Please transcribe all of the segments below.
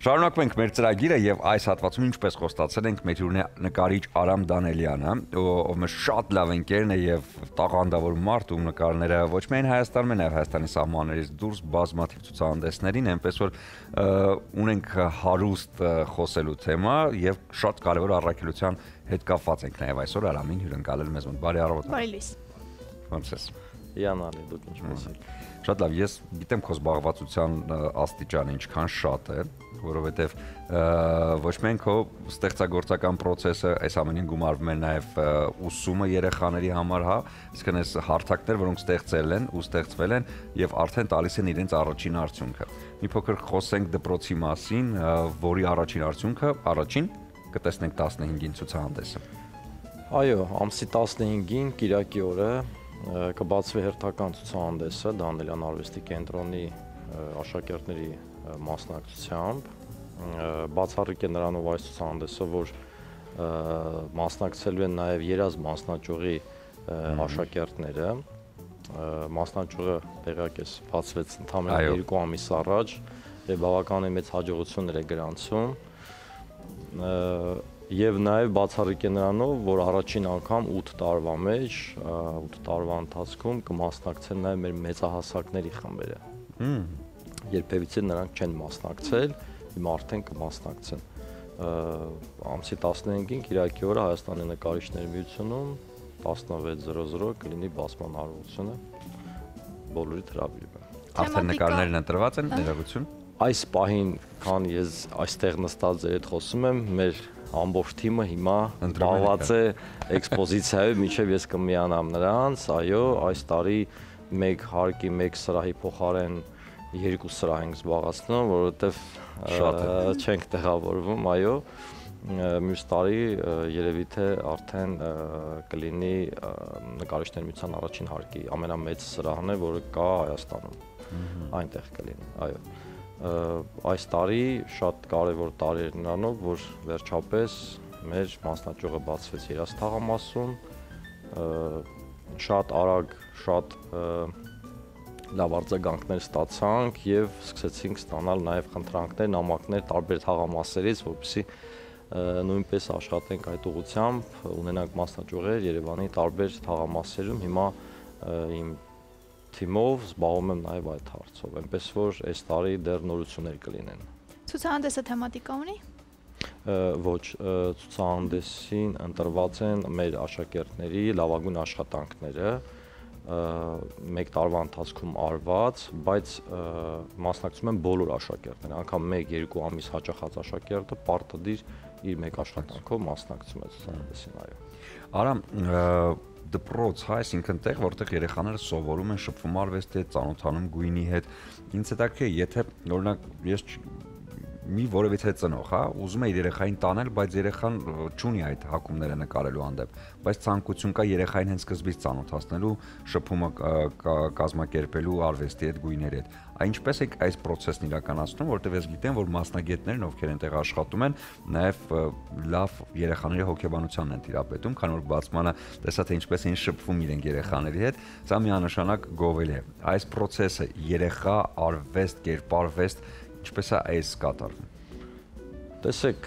Շարունակում ենք մեր ծրագիրը եւ այս հատվածում ինչպես խոստացել ենք մեր նկարիչ Արամ Դանելյանը, ով մեր շատ լավ ընկերն է եւ տաղանդավոր մարդ, ում նկարները ոչ միայն Հայաստանում, այլ Հայաստանի սահմաններից դուրս բազմաթիվ ցուցահանդեսներին, այնպես որ ունենք հարուստ խոսելու թեմա եւ շատ կարեւոր առաքելության հետ կապված ենք նաեւ այսօր Արամին հյուրընկալել մեզ մոտ։ Բարի առավոտ։ Բարի լույս։ Ոնց ես։ Յանալի, դուք ինչպես եք։ Շատ լավ, ես գիտեմ քո զբաղվածության աստիճանը ինչքան շատ է, որովհետև ոչ միայն քո ստեղծագործական process-ը, այս ամենին գումարվում է նաև ուսումը երեխաների համար, հա, այսինքն այս հարթակներ, որոնք ստեղծել են ու ստեղծվել են եւ արդեն տալիս են իրենց առաջին արդյունքը։ Մի փոքր խոսենք դպրոցի մասին, որի առաջին արդյունքը առաջին կտեսնենք 15-ին ցուցահանդեսը։ Այո, ամսի 15-ին Կիրակի օրը կբացվի հերթական ցուցահանդեսը Դանելյան արվեստի կենտրոնի աշակերտների մասնակցությամբ։ Բացառիկ է նրանով այս ցուցահանդեսը, որ մասնակցելու են նաև երազ մասնաճյուղի աշակերտները։ Մասնաճյուղը տեղակես բացվեց ընդամենը 2 ամիս առաջ եւ բավականին մեծ հաջողություններ է գրանցում։ Եվ նաև բացառիկ է նրանով, որ առաջին անգամ 8 տարվա մեջ, 8 տարվա ընթացքում կմասնակցեն նաև մեր մեծահասակների խմբերը։ Երբևիցե նրանք չեն մասնակցել, հիմա արդեն կմասնակցեն։ Ամսի 15-ին Կիրակի օրը Հայաստանի նկարիչների միությունում 16:00 կլինի բացման արարողությունը, բոլորի հրավիրում։ Արդեն նկարներն ընտրված են, ներողություն։ Այս պահին, քան ես այստեղ նստած ձեր հետ խոսում եմ, մեր ամբողջ թիմը հիմա զբաղված է էքսպոզիցիայով, մինչև ես կմիանամ նրանց, այո, այս տարի մեկ հարկի, մեկ սրահի փոխարեն 2 սրահ ենք զբաղացնում, որովհետև չենք տեղավորվում, այո, մյուս տարի երևի թե արդեն կլինի նկարիչների միության առաջին հարկի ամենամեծ սրահն է, որը կա Հայաստանում, այնտեղ կլինի, այո։ Այս տարի շատ կարևոր տարի էր նրանով, որ վերջապես մեր մասնաճյուղը բացվեց երազ թաղամասում, շատ արագ, շատ լավ արձագանքներ ստացանք եւ սկսեցինք ստանալ նաեւ խնդրանքներ, նամակներ տարբեր թաղամասերից, որպեսզի նույնպես աշխատենք այդ ուղղությամբ, ունենանք մասնաճյուղեր Երևանի տարբեր թաղամասերում, հիմա իմ թիմով զբաղվում եմ նաև այդ հարցով, այնպես որ այս տարի դեռ նորություններ կլինեն։ Ցուցահանդեսը թեմատիկա ունի։ Ոչ, ցուցահանդեսին ընտրված են մեր աշակերտների լավագույն աշխատանքները, մեկ տարվա ընթացքում արված, բայց մասնակցում են բոլոր աշակերտները, անգամ 1-2 ամիս հաճախած աշակերտը պարտադիր իր մեկ աշխատանքով մասնակցում է ցուցահանդեսին, այո։ Արամ, դպրոց, հա, այսինքն տեղ, որտեղ երեխաները սովորում են, շփվում արվեստի հետ, ծանոթանում գույնի հետ։ Ինձ հետաքրքիր է, եթե օրինակ ես մի որևիցե ծնող, հա, ուզում է իր երեխային տանել, բայց երեխան չունի այդ հակումները նկարելու հանդեպ, բայց ցանկություն կա երեխային հենց սկզբից ծանոթացնելու, շփումը կազմակերպելու արվեստի հետ, գույների հետ։ Ինչպես եք այս process-ն իրականացնում, որտեղ ես գիտեմ, որ մասնագետներն, ովքեր այնտեղ աշխատում են, նաև լավ երեխաների հոգեբանությանն են տիրապետում, քանի որ բացմանը տեսա թե ինչպես են շփվում իրենք երեխաների հետ, սա միանշանակ գովելի է։ Այս process-ը երեխա, արվեստ, կերպարվեստ, ինչպես է այս կատարվում։ Տեսեք,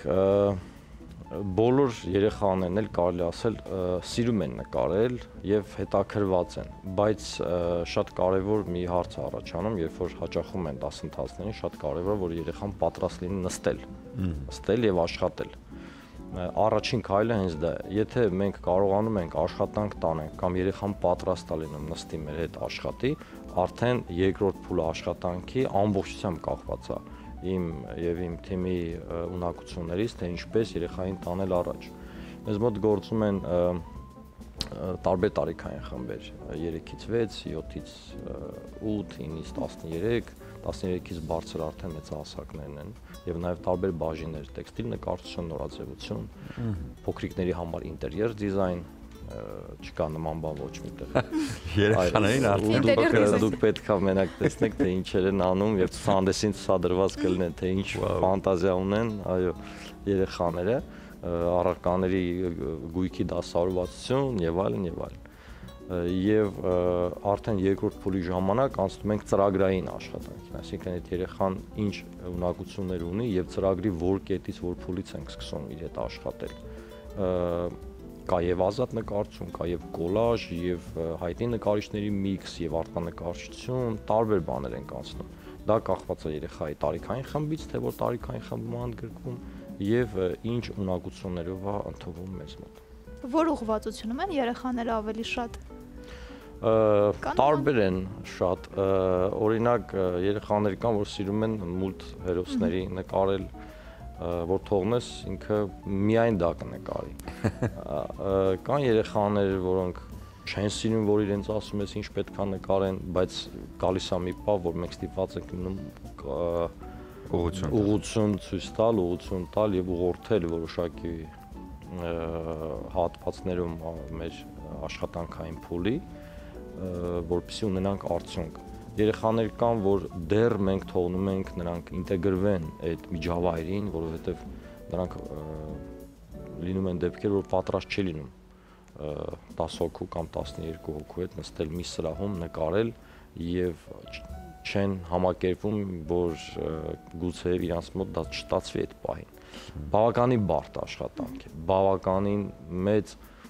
բոլոր երեխաներն էլ կարելի ասել սիրում են նկարել եւ հետաքրված են, բայց շատ կարեւոր մի հարց է առաջանում, երբ որ հաճախում են դասընթացներին, շատ կարեւոր է, որ երեխան պատրաստ լինի նստել եւ աշխատել։ Առաջին քայլը հենց դա է։ Եթե մենք կարողանում ենք աշխատանք տանենք կամ երեխան պատրաստ է լինում նստի մեր հետ աշխատի, արդեն երկրորդ փուլը աշխատանքի ամբողջությամբ կախված է իմ եւ իմ թիմի ունակություններից, թե ինչպես երեխային տանել առաջ։ Մեզ մոտ գործում են տարբեր տարիքային խմբեր, 3-ից 6, 7-ից 8, 9-ից 13, 13-ից բարձր արդեն մեծահասակներն են եւ նաեւ տարբեր բաժիններ, տեքստիլ նկարչություն, նորաձևություն, փոքրիկների համար ինտերիեր դիզայն, չկա նման բան ոչ միտեղ։ Երեխաներին արդեն դուք պետք է մենակ տեսնեք, թե ինչեր են անում եւ ցուցահանդեսին ցուցադրված կլինեն, թե ինչ ֆանտազիա ունեն, այո, երեխաները, առարկաների գույքի դասավորվածություն եւ այլն եւ այլն։ եւ արդեն երկրորդ փուլի ժամանակ անցնում ենք ծրագրային աշխատանքին, այսինքն այդ երեխան ինչ ունակություններ ունի եւ ծրագրի որ կետից, որ փուլից ենք սկսում իր հետ աշխատել։ Կա եւ ազատ նկարչություն, կա եւ կոլաժ, եւ հայտնի նկարիչների միքս եւ արտանկարչություն, տարբեր բաներ ենք անցնում։ Դա կախված է երեխայի տարիքային խմբից, թե որ տարիքային խմբում ընդգրկվում եւ ինչ ունակություններով է ընդունվում մեզ մոտ։ Որ ուղղվածությունում են երեխաները ավելի շատ։ Տարբեր են շատ, օրինակ երեխաներ կան, որ սիրում են մուլտ հերոսների նկարել, որ թողնես ինքը միայն դա կնկարի։ Կան երեխաներ, որոնք չեն սիրում, որ իրենց ասում ես ինչ պետք է նկարեն, բայց գալիս է մի պահ, որ մենք ստիպված ենք լինում ուղղություն ցույց տալ, ուղղություն տալ եւ ուղղորդել որոշակի հատվածներում մեր աշխատանքային փուլի, որպեսզի ունենանք արդյունք։ Երեխաներ կան, որ դեռ մենք թողնում ենք նրանք ինտեգրվեն այդ միջավայրին, որովհետև նրանք լինում են դեպքեր, որ պատրաստ չի լինում 10 հոգու կամ 12 հոգու հետ նստել մի սրահում նկարել եւ չեն համակերպվում, որ գուցե իրանց մոտ դա չստացվի այդ պահին։ Բավականին բարդ աշխատանք է, բավականին մեծ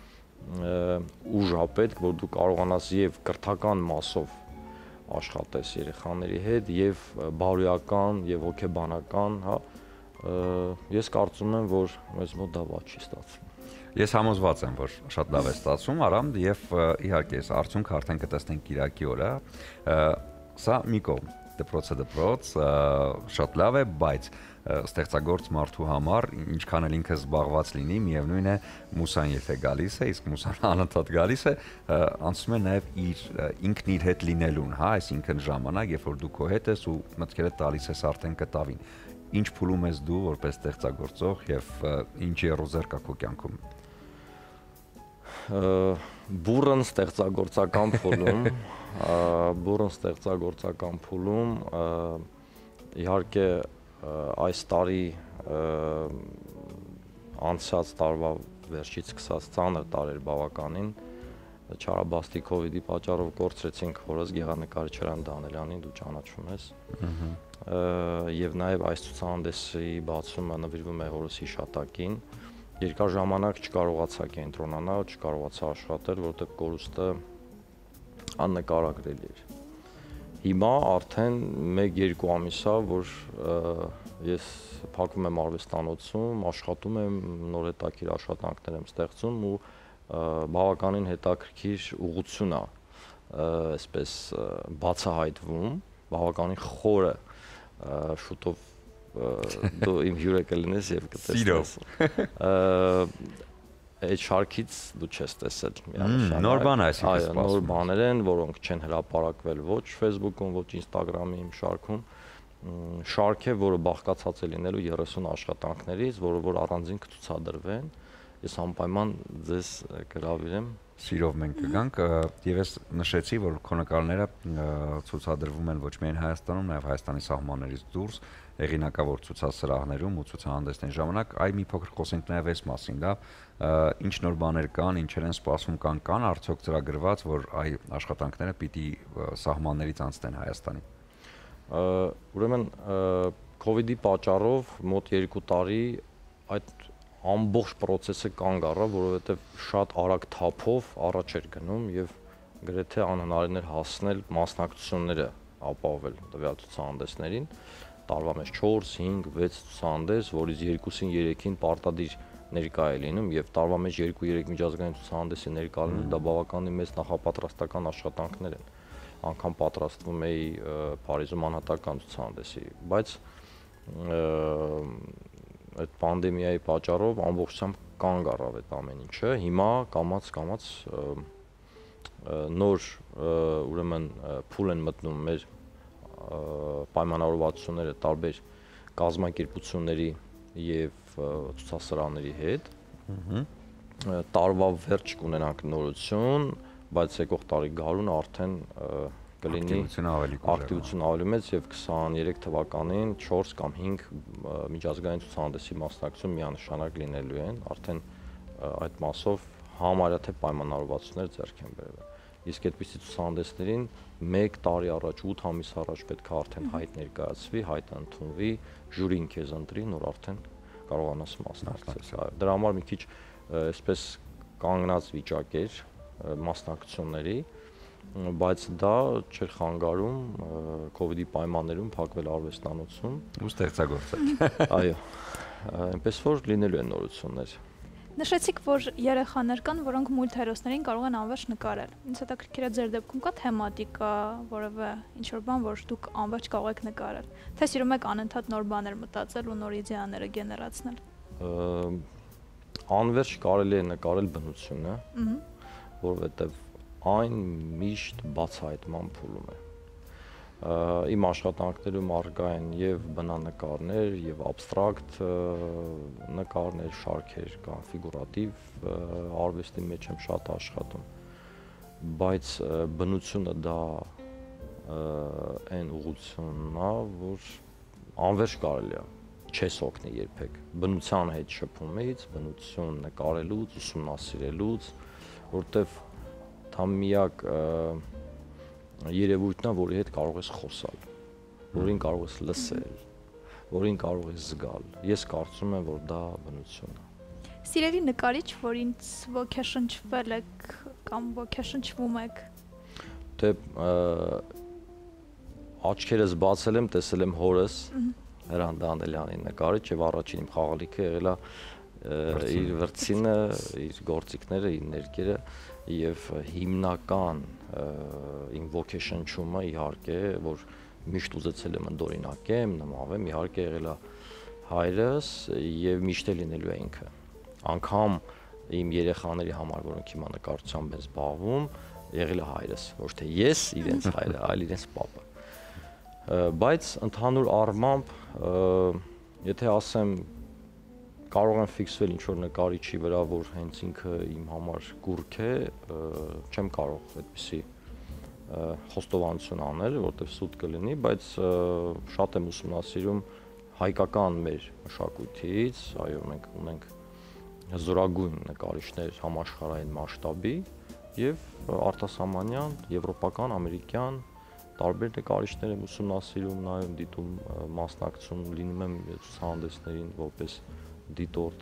ուժ է պետք, որ դու կարողանաս եւ կրթական մասով աշխատես երեխաների հետ եւ բարոյական եւ հոգեբանական, հա, ես կարծում եմ, որ մեզ մոտ դա ված չի ստացվում։ Ես համոզված եմ, որ շատ լավ է ստացվում, Արամ, եւ իհարկե այս արդյունքը արդեն կտեսնենք Կիրակի օրը։ Սա մի կողմ, դպրոց, շատ լավ է, բայց ստեղծագործ մարդու համար ինչքան էլ ինքը զբաղված լինի, միևնույն է մուսան եթե գալիս է, իսկ մուսան անընդհատ գալիս է, անցնում է նաև ինքն իր հետ լինելուն, հա, այսինքն ժամանակ, երբ որ դու քո հետ ես ու մտքերը տալիս ես արդեն կտավին։ Ինչ փուլում ես դու որպես ստեղծագործող եւ ինչ երուզեր կա քո կյանքում։ Բուրըն ստեղծագործական փուլում, իհարկե այս տարի անցած տարվա վերջից սկսած ծանր տարեր բավականին չարաբաստի COVID-ի պատճառով կորցրեցինք հորս գեղանկարիչարան Դանելյանին, դու ճանաչում ես։ Եվ նաև այս ցուցահանդեսի բացումը նվիրվում է հորս հիշատակին։ Երկար ժամանակ չկարողացա կենտրոնանալ, չկարողացա աշխատել, որովհետև կորուստը աննկարագրելի էր։ Հիմա արդեն 1-2 ամիս է, որ ես փակվում եմ արվեստանոցում, աշխատում եմ, նոր հետաքրքիր աշխատանքներ եմ ստեղծում ու բավականին հետաքրքիր ուղղություն է, այսպես բացահայտվում, բավականին խորը, շուտով դու իմ հյուրը կլինես եւ կտեսնես։ Այդ շարքից դու չես տեսել միանշանակ։ Նոր բան է այսինքն սպասում։ Նոր բաներ են, որոնք չեն հրապարակվել ոչ Facebook-ում, ոչ Instagram-ի իմ շարքում։ Շարք է, որը բաղկացած է լինելու 30 աշխատանքներից, որը որ առանձին կցուցադրվեն։ Ես անպայման ձեզ կհրավիրեմ։ Սիրով մենք կգանք եւ ես նշեցի, որ քո նկարները ցուցադրվում են ոչ միայն Հայաստանում, նաեւ Հայաստանի սահմաններից դուրս, հեղինակավոր ցուցասրահներում ու ցուցահանդեսների ժամանակ, այ մի փոքր խոսենք նաեւ այս մասին, դա ինչ նոր բաներ կան, ինչեր են սպասվում կան արդյոք ծրագրված, որ այ աշխատանքները պիտի սահմաններից անցնեն Հայաստանի։ Ուրեմն COVID-ի պատճառով մոտ 2 տարի այդ ամբողջ process-ը կանգ առավ, որովհետև շատ արագ թափով առաջ էր գնում եւ գրեթե անհնարին էր հասնել մասնակցությունները ապահովել տվյալ ցուցահանդեսներին։ Տարվա մեջ 4, 5, 6 ցուցահանդես, որից 2-ին 3-ին պարտադիր ներկա է լինում եւ տարվա մեջ 2-3 միջազգային ցուցահանդեսի ներկա լինելը դա բավականին մեծ նախապատրաստական աշխատանքներ են։ Անկամ պատրաստվում էի Փարիզում անհատական ցուցահանդեսի, բայց այդ պանդեմիայի պատճառով ամբողջությամբ կանգ առավ այդ ամեն ինչը։ Հիմա կամաց նոր ուրեմն փուլ են մտնում մեր պայմանավորվածությունները տարբեր կազմակերպությունների եւ ցուցասրահների հետ։ Տարվա վերջ կունենանք նորություն, բայց եկող տարի գարուն արդեն կլինի ակտիվություն ավելի մեծ եւ 23 թվականին 4 կամ 5 միջազգային ցուցահանդեսի մասնակցություն միանշանակ լինելու են, արդեն այդ մասով համարյա թե պայմանավորվածություններ ձեռք են բերվել։ իսկ այդպիսի ցուցահանդեսներին 1 տարի առաջ, 8 ամիս առաջ պետք է արդեն հայտ ներկայացվի, հայտը ընդունվի, ժյուրին քեզ ընտրի, նոր արդեն կարողանաս մասնակցել։ Դրա համար մի քիչ այսպես կանգնած վիճակ էր մասնակցությունների, բայց դա չէր խանգարում COVID-ի պայմաններում փակվել արվեստանոցում ու ստեղծագործել։ Այո, այնպես որ լինելու են նորություններ։ Նշեցիք, որ երեխաներ կան, որոնք մուլտհերոսներին կարող են անվերջ նկարել։ Ինձ հետաքրքիր է ձեր դեպքում կա թեմատիկա, որևէ ինչ-որ բան, որ դուք անվերջ կարող եք նկարել։ Թե սիրում եք անընդհատ նոր բաներ մտածել ու նոր իդեաները գեներացնել։ Անվերջ կարելի է նկարել բնությունը, որովհետև այն միշտ բացահայտման փուլում է։ Իմ աշխատանքներում առկա են եւ բնանկարներ, եւ աբստրակտ նկարներ, շարքեր կան, ֆիգուրատիվ արվեստի մեջ եմ շատ աշխատում, բայց բնությունը դա այն ուղղությունն է, որ անվերջ կարելի է, չես օգնի երբեք։ Բնության հետ շփումից, բնություն նկարելուց, ուսումնասիրելուց, որտեվ դա միակ երևույթն է, որի հետ կարող ես խոսալ, որին կարող ես լսել, որին կարող ես զգալ։ Ես կարծում եմ, որ դա բնությունն է։ Սիրելի նկարիչ, որ ինձ ոգեշնչվել եք կամ ոգեշնչվում եք։ Դե աչքերս բացել եմ, տեսել եմ հորս Հրանտ Դանդելյանի նկարիչ եւ առաջին իմ խաղալիքը եղել է իր վրձինը, իր գործիքները, իր ներկերը եւ հիմնական իմ ոգեշնչումը իհարկե, որ միշտ ուզեցել եմ ընդօրինակեմ, նմանվեմ, իհարկե եղել է հայրս եւ միշտ է լինելու է ինքը։ Անկամ իմ երեխաների համար, որոնք հիմա նկարչությամբ են զբաղվում, եղել է հայրս, ոչ թե ես իրենց հայրը, այլ իրենց պապը։ Բայց ընդհանուր առմամբ, եթե ասեմ կարող եմ ֆիքսվել ինչ-որ նկարիչի վրա, որ հենց ինքը իմ համար կուրք է, չեմ կարող այդպիսի խոստովանություն անել, որտեղ սուտ կլինի, բայց շատ եմ ուսումնասիրում հայկական մեր մշակույթից, այո, մենք ունենք զորագույն նկարիչներ համաշխարհային մասշտաբի եւ արտասահմանյան, եվրոպական, ամերիկյան տարբեր նկարիչներ եմ ուսումնասիրում, նայում, դիտում, մասնակցում, լինում եմ ցուցահանդեսներին որպես դիտորդ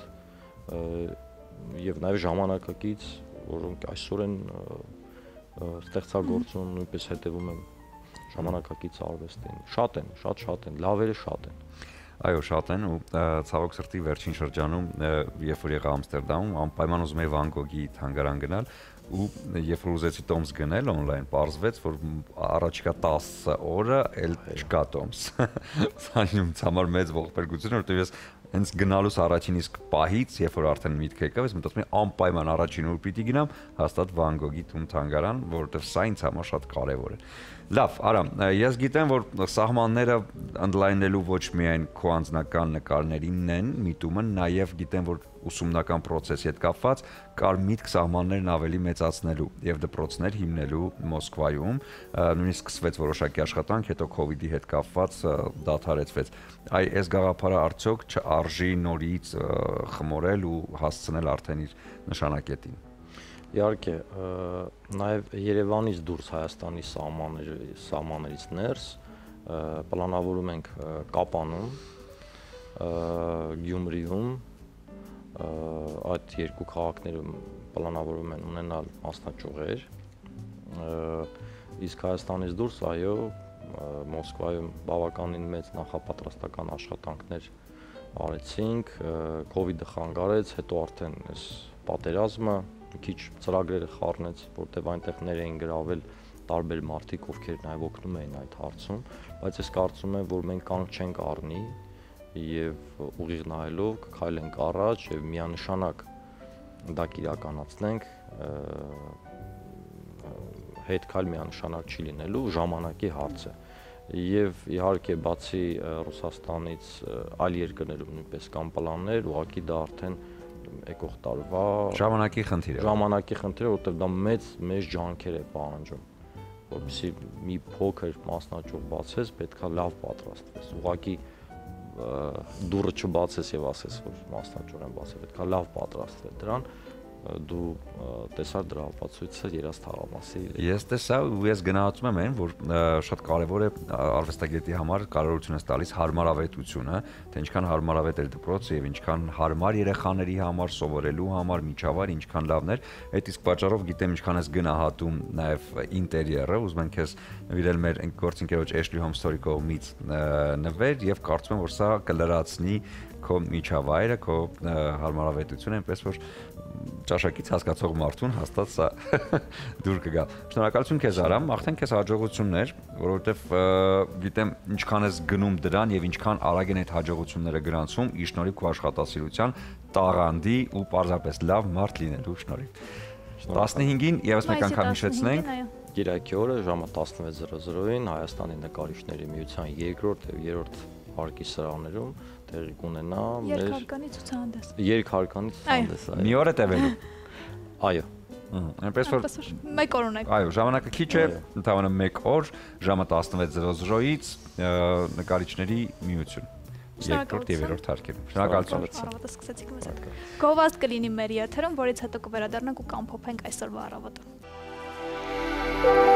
եւ նաեւ ժամանակակից, որոնք այսօր են ստեղծագործում, նույնպես հետևում եմ ժամանակակից արվեստին։ Շատ են, լավերը շատ են։ Այո, շատ են ու ցավոք սրտի վերջին շրջանում, երբ որ եղա Ամստերդամում, անպայման ուզում եի Վան Գոգի թանգարան գնալ ու երբ որ ուզեցի տոմս գնել on-line, պարզվեց, որ առաջիկա 10 օրը էլ չկա տոմս։ Սա ինձ համար մեծ ողբերգություն, որովհետև ես հենց գնալուց առաջին իսկ պահից, երբ որ արդեն միտք եկավ, ես մտածում եմ անպայման առաջին օր պիտի գնամ հաստատ Վան Գոգի տուն թանգարան, որովհետև սա ինձ համար շատ կարևոր է։ Լավ, Արամ, ես գիտեմ, որ սահմանները ընդլայնելու ոչ միայն քո անձնական նկարներինն են միտումը, նաև գիտեմ, որ ուսումնական process-ի հետ կապված կար միտք սահմաններն ավելի մեծացնելու եւ դպրոցներ հիմնելու Մոսկվայում, նույնիսկ սկսվեց որոշակի աշխատանք, հետո COVID-ի հետ կապված դադարեցվեց։ Այս գաղափարը արդյոք չարժի նորից խմորել ու հասցնել արդեն իր նշանակետին։ Իհարկե, նաև Երևանից դուրս Հայաստանի սահմաններից ներս պլանավորում ենք Կապանում, Գյումրիում, այդ երկու քաղաքներում պլանավորում են ունենալ մասնաճյուղեր, իսկ Հայաստանից դուրս, այո, Մոսկվայում բավականին մեծ նախապատրաստական աշխատանքներ արեցինք, COVID-ը խանգարեց, հետո արդեն այս պատերազմը մի քիչ ծրագրերը խառնեց, որտեղ այնտեղ ներ էին գրավել տարբեր մարդիկ, ովքեր նաև օգնում էին այդ հարցում, բայց ես կարծում եմ, որ մենք կանգ չենք առնի եւ ուղիղ նայելով կքայլենք առաջ եւ միանշանակ դա կիրականացնենք, հետ քայլ միանշանակ չի լինելու, ժամանակի հարց է։ Եվ իհարկե բացի Ռուսաստանից այլ երկրներում նույնպես կան պլաններ, ուղղակի դա արդեն եկող տարվա ժամանակի խնդիր է, որովհետև դա մեծ ջանքեր է պահանջում, որպեսզի մի փոքր մասնաճյուղ բացես, պետքա լավ պատրաստվես, ուղղակի դուռը չբացես եւ ասես, որ մասնաճյուղ եմ բացել, պետքա լավ պատրաստվել դրան, դու տեսար դրա ապացույցը երաս թաղամասի։ Ես տեսա ու ես գնահատում եմ այն, որ շատ կարևոր է արվեստագետի համար կարողություն տալիս հարմարավետությունը, թե ինչքան հարմարավետ է դպրոցը եւ ինչքան հարմար երեխաների համար սովորելու համար միջավայր, ինչքան լավն էր։ Այդ իսկ պատճառով գիտեմ ինչքան ես գնահատում նաեւ ինտերիերը, ուզում եմ քեզ նվիրել մեր գործընկերոջ Ashley Home Story կողմից նվեր եւ կարծում եմ որ սա կլրացնի քո միջավայրը, քո հարմարավետությունը, այնպես որ ճաշակից հասկացող մարդուն հաստատ սա դուր կգա։ Շնորհակալություն քեզ Արամ, աղթենք քեզ հաջողություններ, որովհետև գիտեմ ինչքան ես գնում դրան եւ ինչքան արագ են այդ հաջողությունները գրանցում, իր շնորհիվ քո աշխատասիրության տաղանդի ու պարզապես լավ մարդ լինելու շնորհիվ։ 15-ին եւս մեկ անգամ հիշեցնենք Կիրակի օրը ժամը 16:00-ին Հայաստանի նկարիչների միության երկրորդ եւ երրորդ հարկի սրահներում տեղի կունենա մեր երկհարկանի ցուցահանդես։ Երկհարկանի ցուցահանդես, այո։ մի օր է տևելու։ Այո։ Այնպես որ մեկ օր ունեք։ Այո, ժամանակը քիչ է, ընդհանրապես 1 օր, ժամը 16:00-ից նկարիչների միություն։ Երկրորդ եւ երրորդ հարկերում։ Շնորհակալություն։ Առավոտը սկսեցիք մեզ հետ։ Գովազդ կլինի մեր եթերում, որից հետո կվերադառնանք ու կամփոփենք այսօրվա առավոտը։